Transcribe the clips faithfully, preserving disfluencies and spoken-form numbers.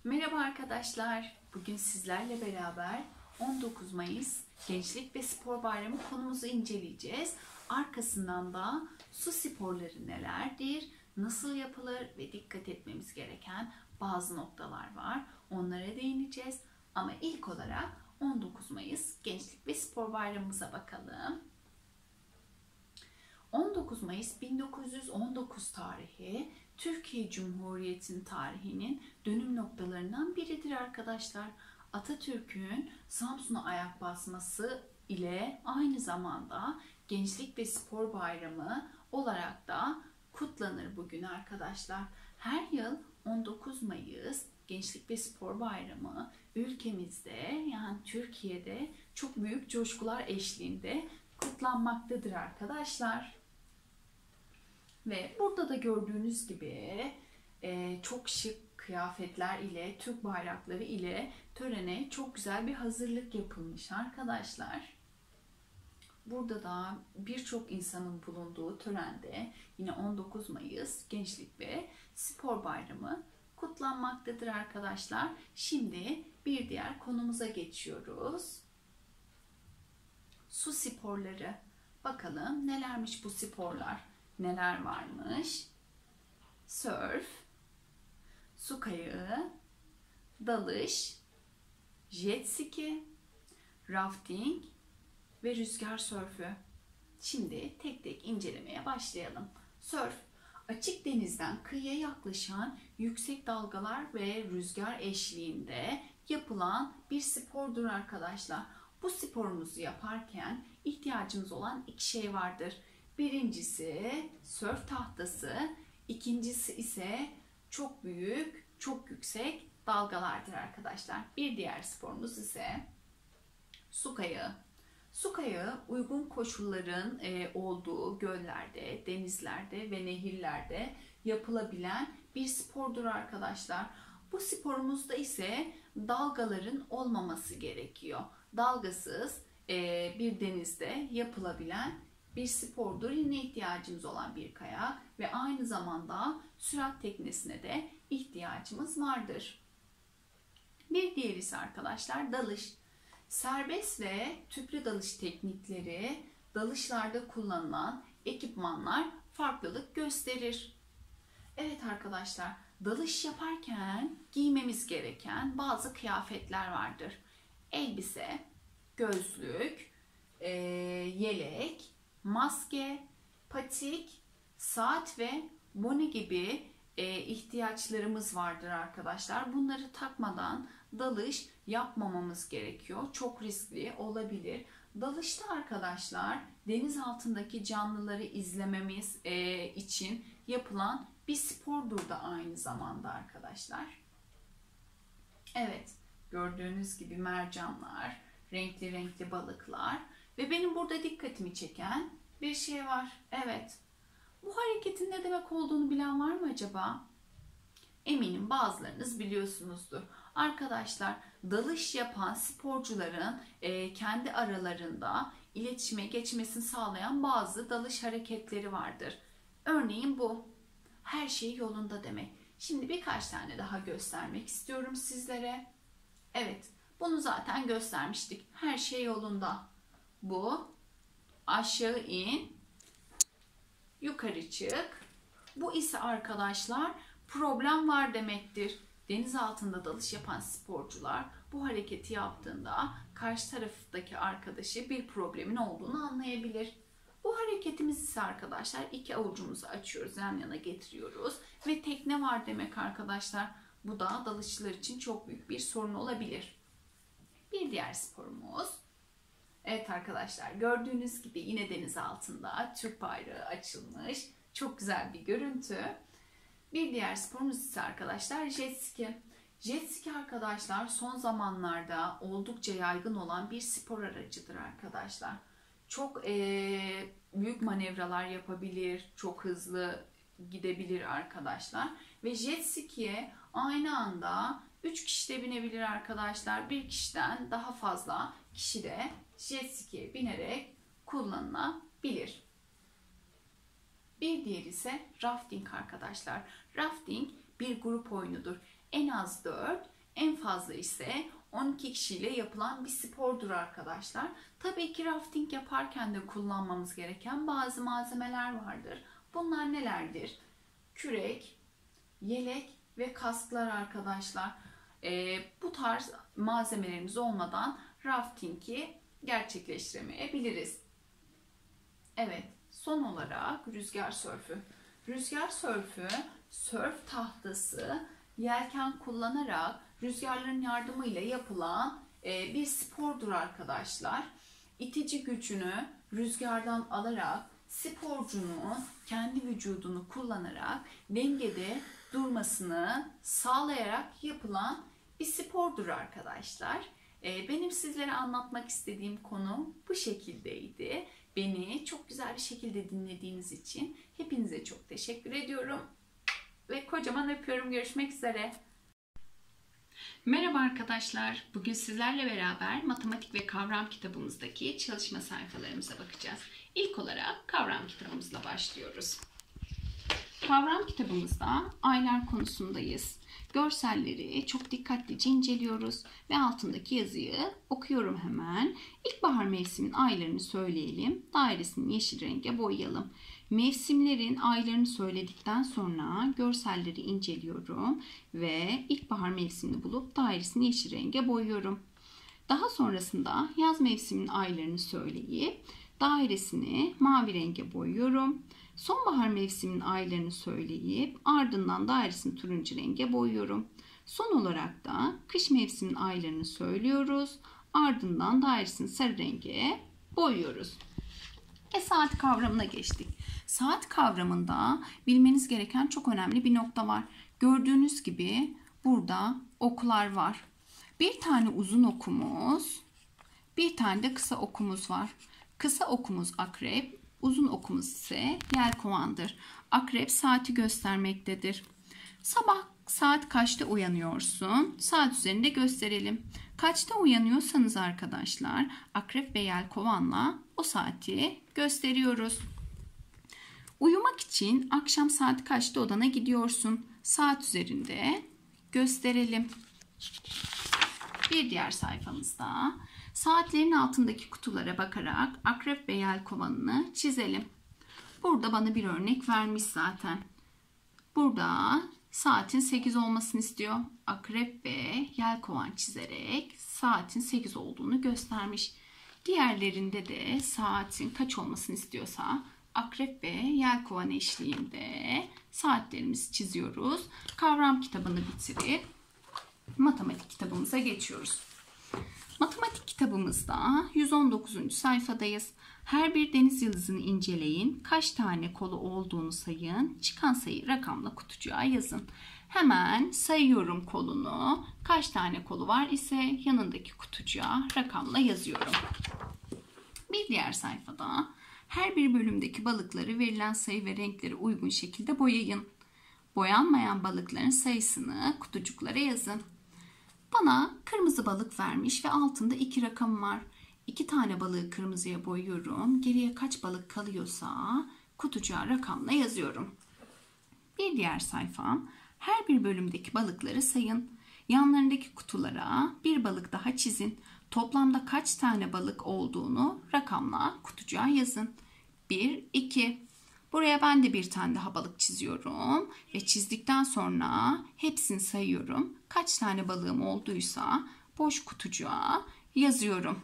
Merhaba arkadaşlar. Bugün sizlerle beraber on dokuz Mayıs Gençlik ve Spor Bayramı konumuzu inceleyeceğiz. Arkasından da su sporları nelerdir, nasıl yapılır ve dikkat etmemiz gereken bazı noktalar var. Onlara değineceğiz. Ama ilk olarak on dokuz Mayıs Gençlik ve Spor Bayramımıza bakalım. on dokuz Mayıs bin dokuz yüz on dokuz tarihi Türkiye Cumhuriyeti'nin tarihinin dönüm noktalarından biridir arkadaşlar. Atatürk'ün Samsun'a ayak basması ile aynı zamanda Gençlik ve Spor Bayramı olarak da kutlanır bugün arkadaşlar. Her yıl on dokuz Mayıs Gençlik ve Spor Bayramı ülkemizde, yani Türkiye'de çok büyük coşkular eşliğinde kutlanmaktadır arkadaşlar. Ve burada da gördüğünüz gibi e, çok şık kıyafetler ile, Türk bayrakları ile törene çok güzel bir hazırlık yapılmış arkadaşlar. Burada da birçok insanın bulunduğu törende yine on dokuz Mayıs Gençlik ve Spor Bayramı kutlanmaktadır arkadaşlar. Şimdi bir diğer konumuza geçiyoruz. Su sporları. Bakalım nelermiş bu sporlar? Neler varmış? Sörf, su kayağı, dalış, jet ski, rafting ve rüzgar sörfü. Şimdi tek tek incelemeye başlayalım. Sörf, açık denizden kıyıya yaklaşan yüksek dalgalar ve rüzgar eşliğinde yapılan bir spordur arkadaşlar. Bu sporumuzu yaparken ihtiyacımız olan iki şey vardır. Birincisi sörf tahtası, ikincisi ise çok büyük, çok yüksek dalgalardır arkadaşlar. Bir diğer sporumuz ise su kayağı. Su kayağı uygun koşulların olduğu göllerde, denizlerde ve nehirlerde yapılabilen bir spordur arkadaşlar. Bu sporumuzda ise dalgaların olmaması gerekiyor. Dalgasız bir denizde yapılabilen bir spordur. Yine ihtiyacımız olan bir kayak ve aynı zamanda sürat teknesine de ihtiyacımız vardır. Bir diğeri ise arkadaşlar dalış. Serbest ve tüplü dalış teknikleri, dalışlarda kullanılan ekipmanlar farklılık gösterir. Evet arkadaşlar, dalış yaparken giymemiz gereken bazı kıyafetler vardır. Elbise, gözlük, e, yelek, maske, patik, saat ve bone gibi e, ihtiyaçlarımız vardır arkadaşlar. Bunları takmadan dalış yapmamamız gerekiyor. Çok riskli olabilir. Dalışta arkadaşlar deniz altındaki canlıları izlememiz e, için yapılan bir spordur da aynı zamanda arkadaşlar. Evet, gördüğünüz gibi mercanlar, renkli renkli balıklar. Ve benim burada dikkatimi çeken bir şey var. Evet. Bu hareketin ne demek olduğunu bilen var mı acaba? Eminim bazılarınız biliyorsunuzdur. Arkadaşlar, dalış yapan sporcuların e, kendi aralarında iletişime geçmesini sağlayan bazı dalış hareketleri vardır. Örneğin bu. Her şey yolunda demek. Şimdi birkaç tane daha göstermek istiyorum sizlere. Evet. Bunu zaten göstermiştik. Her şey yolunda. Bu aşağı in, yukarı çık. Bu ise arkadaşlar problem var demektir. Deniz altında dalış yapan sporcular bu hareketi yaptığında karşı taraftaki arkadaşı bir problemin olduğunu anlayabilir. Bu hareketimiz ise arkadaşlar iki avucumuzu açıyoruz, yan yana getiriyoruz ve tekne var demek arkadaşlar. Bu da dalışçılar için çok büyük bir sorun olabilir. Bir diğer sporumuz. Evet arkadaşlar, gördüğünüz gibi yine deniz altında Türk bayrağı açılmış. Çok güzel bir görüntü. Bir diğer sporumuz ise arkadaşlar jet ski. Jet ski arkadaşlar son zamanlarda oldukça yaygın olan bir spor aracıdır arkadaşlar. Çok e, büyük manevralar yapabilir, çok hızlı gidebilir arkadaşlar. Ve jet ski'ye aynı anda üç kişi de binebilir arkadaşlar. Bir kişiden daha fazla kişi de jet ski'ye binerek kullanılabilir. Bir diğeri ise rafting arkadaşlar. Rafting bir grup oyunudur. En az dört, En fazla ise on iki kişiyle yapılan bir spordur arkadaşlar. Tabii ki rafting yaparken de kullanmamız gereken bazı malzemeler vardır. Bunlar nelerdir? Kürek, yelek ve kasklar arkadaşlar. Ee, bu tarz malzemelerimiz olmadan raftingi gerçekleştiremeyebiliriz. Evet, son olarak rüzgar sörfü. Rüzgar sörfü, sörf tahtası, yelken kullanarak rüzgarların yardımıyla yapılan e, bir spordur arkadaşlar. İtici gücünü rüzgardan alarak sporcunun kendi vücudunu kullanarak dengede durmasını sağlayarak yapılan bir spordur arkadaşlar. E, benim sizlere anlatmak istediğim konu bu şekildeydi. Beni çok güzel bir şekilde dinlediğiniz için hepinize çok teşekkür ediyorum. Ve kocaman öpüyorum. Görüşmek üzere. Merhaba arkadaşlar. Bugün sizlerle beraber matematik ve kavram kitabımızdaki çalışma sayfalarımıza bakacağız. İlk olarak kavram kitabımızla başlıyoruz. Kavram kitabımızda aylar konusundayız. Görselleri çok dikkatlice inceliyoruz ve altındaki yazıyı okuyorum hemen. İlkbahar mevsiminin aylarını söyleyelim. Dairesini yeşil renge boyayalım. Mevsimlerin aylarını söyledikten sonra görselleri inceliyorum ve ilkbahar mevsimini bulup dairesini yeşil renge boyuyorum. Daha sonrasında yaz mevsiminin aylarını söyleyip dairesini mavi renge boyuyorum. Sonbahar mevsiminin aylarını söyleyip ardından dairesini turuncu renge boyuyorum. Son olarak da kış mevsiminin aylarını söylüyoruz. Ardından dairesini sarı renge boyuyoruz. Ve saat kavramına geçtik. Saat kavramında bilmeniz gereken çok önemli bir nokta var. Gördüğünüz gibi burada oklar var. Bir tane uzun okumuz, bir tane de kısa okumuz var. Kısa okumuz akrep, uzun okumuz ise yelkovandır. Akrep saati göstermektedir. Sabah saat kaçta uyanıyorsun? Saat üzerinde gösterelim. Kaçta uyanıyorsanız arkadaşlar akrep ve yelkovanla o saati gösteriyoruz. Uyumak için akşam saat kaçta odana gidiyorsun? Saat üzerinde gösterelim. Bir diğer sayfamızda saatlerin altındaki kutulara bakarak akrep ve yelkovanını çizelim. Burada bana bir örnek vermiş zaten. Burada saatin sekiz olmasını istiyor. Akrep ve yelkovan çizerek saatin sekiz olduğunu göstermiş. Diğerlerinde de saatin kaç olmasını istiyorsa akrep ve yelkovan eşliğinde saatlerimizi çiziyoruz. Kavram kitabını bitirip matematik kitabımıza geçiyoruz. Matematik kitabımızda yüz on dokuzuncu sayfadayız. Her bir deniz yıldızını inceleyin. Kaç tane kolu olduğunu sayın. Çıkan sayı rakamla kutucuğa yazın. Hemen sayıyorum kolunu. Kaç tane kolu var ise yanındaki kutucuğa rakamla yazıyorum. Bir diğer sayfada her bir bölümdeki balıkları verilen sayı ve renklere uygun şekilde boyayın. Boyanmayan balıkların sayısını kutucuklara yazın. Bana kırmızı balık vermiş ve altında iki rakam var. İki tane balığı kırmızıya boyuyorum. Geriye kaç balık kalıyorsa kutucuğa rakamla yazıyorum. Bir diğer sayfam. Her bir bölümdeki balıkları sayın. Yanlarındaki kutulara bir balık daha çizin. Toplamda kaç tane balık olduğunu rakamla kutucuğa yazın. bir, iki. Buraya ben de bir tane daha balık çiziyorum ve çizdikten sonra hepsini sayıyorum. Kaç tane balığım olduysa boş kutucuğa yazıyorum.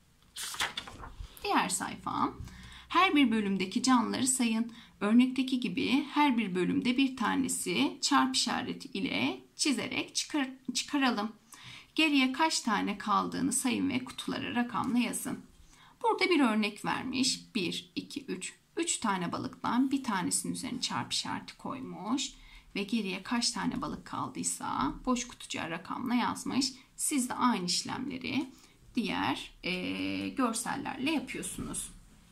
Diğer sayfam. Her bir bölümdeki canlıları sayın. Örnekteki gibi her bir bölümde bir tanesi çarpı işareti ile çizerek çıkar, çıkaralım. Geriye kaç tane kaldığını sayın ve kutulara rakamla yazın. Burada bir örnek vermiş. bir, iki, üç. üç tane balıktan bir tanesinin üzerine çarpı işareti koymuş. Ve geriye kaç tane balık kaldıysa boş kutucuğa rakamla yazmış. Siz de aynı işlemleri diğer e, görsellerle yapıyorsunuz.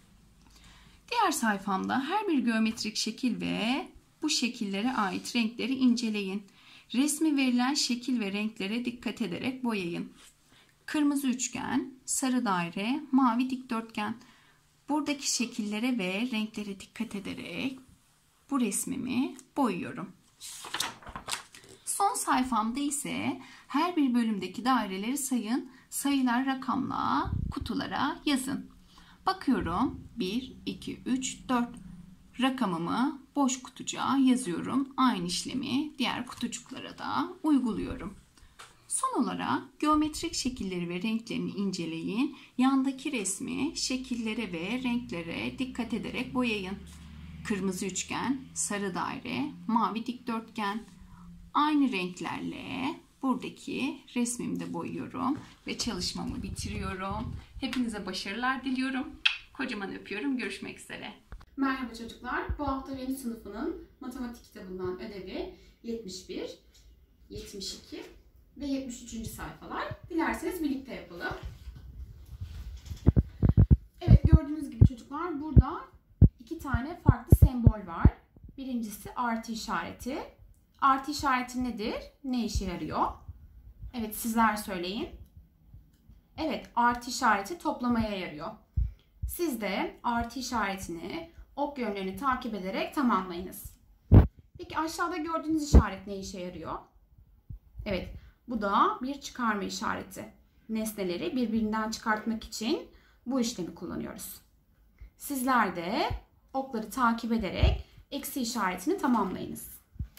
Diğer sayfamda her bir geometrik şekil ve bu şekillere ait renkleri inceleyin. Resmi verilen şekil ve renklere dikkat ederek boyayın. Kırmızı üçgen, sarı daire, mavi dikdörtgen. Buradaki şekillere ve renklere dikkat ederek bu resmimi boyuyorum. Son sayfamda ise her bir bölümdeki daireleri sayın, sayılar rakamla kutulara yazın. Bakıyorum bir, iki, üç, dört rakamımı boş kutucuğa yazıyorum. Aynı işlemi diğer kutucuklara da uyguluyorum. Son olarak geometrik şekilleri ve renklerini inceleyin. Yandaki resmi şekillere ve renklere dikkat ederek boyayın. Kırmızı üçgen, sarı daire, mavi dikdörtgen. Aynı renklerle buradaki resmimi de boyuyorum ve çalışmamı bitiriyorum. Hepinize başarılar diliyorum. Kocaman öpüyorum. Görüşmek üzere. Merhaba çocuklar. Bu hafta yeni sınıfının matematik kitabından ödevi yetmiş bir, yetmiş iki ve yetmiş üçüncü sayfalar. Dilerseniz birlikte yapalım. Evet, gördüğünüz gibi çocuklar burada iki tane farklı sembol var. Birincisi artı işareti. Artı işareti nedir? Ne işe yarıyor? Evet, sizler söyleyin. Evet, artı işareti toplamaya yarıyor. Siz de artı işaretini ok yönlerini takip ederek tamamlayınız. Peki aşağıda gördüğünüz işaret ne işe yarıyor? Evet, bu da bir çıkarma işareti. Nesneleri birbirinden çıkartmak için bu işlemi kullanıyoruz. Sizler de okları takip ederek eksi işaretini tamamlayınız.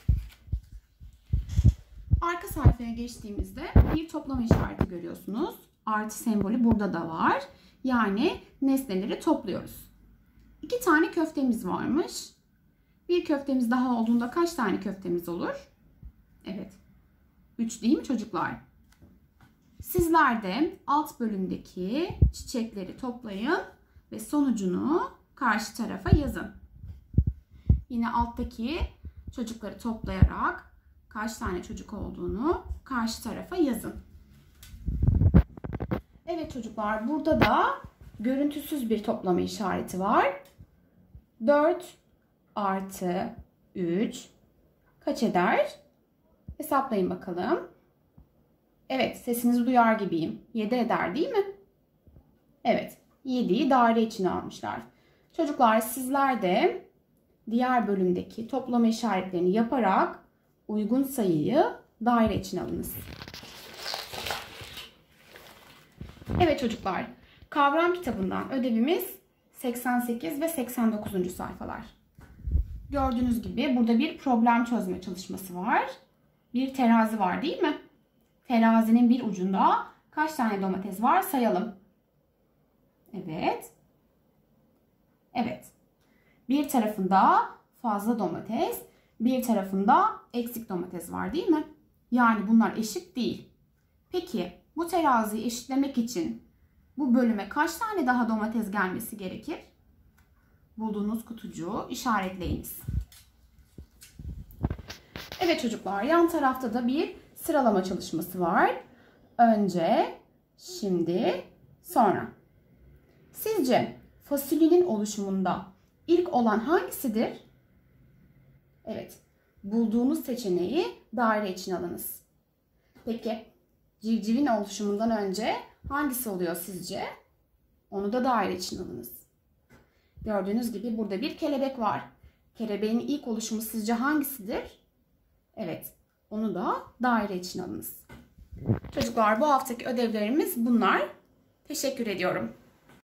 Arka sayfaya geçtiğimizde bir toplama işareti görüyorsunuz. Artı sembolü burada da var. Yani nesneleri topluyoruz. İki tane köftemiz varmış. Bir köftemiz daha olduğunda kaç tane köftemiz olur? Evet. üç değil mi çocuklar? Sizler de alt bölümdeki çiçekleri toplayın ve sonucunu karşı tarafa yazın. Yine alttaki çocukları toplayarak kaç tane çocuk olduğunu karşı tarafa yazın. Evet çocuklar, burada da görüntüsüz bir toplama işareti var. dört artı üç kaç eder? Hesaplayın bakalım. Evet, sesinizi duyar gibiyim. yedi eder değil mi? Evet, yediyi daire içine almışlar. Çocuklar, sizler de diğer bölümdeki toplama işaretlerini yaparak uygun sayıyı daire içine alınız. Evet çocuklar, kavram kitabından ödevimiz seksen sekiz ve seksen dokuzuncu sayfalar. Gördüğünüz gibi burada bir problem çözme çalışması var. Bir terazi var değil mi? Terazinin bir ucunda kaç tane domates var sayalım. Evet. Evet. Bir tarafında fazla domates, bir tarafında eksik domates var değil mi? Yani bunlar eşit değil. Peki bu teraziyi eşitlemek için bu bölüme kaç tane daha domates gelmesi gerekir? Bulduğunuz kutucuğu işaretleyiniz. Evet çocuklar, yan tarafta da bir sıralama çalışması var. Önce, şimdi, sonra. Sizce fasulyenin oluşumunda ilk olan hangisidir? Evet, bulduğunuz seçeneği daire içine alınız. Peki, civcivin oluşumundan önce hangisi oluyor sizce? Onu da daire içine alınız. Gördüğünüz gibi burada bir kelebek var. Kelebeğin ilk oluşumu sizce hangisidir? Evet, onu da daire içine alınız. Çocuklar, bu haftaki ödevlerimiz bunlar. Teşekkür ediyorum.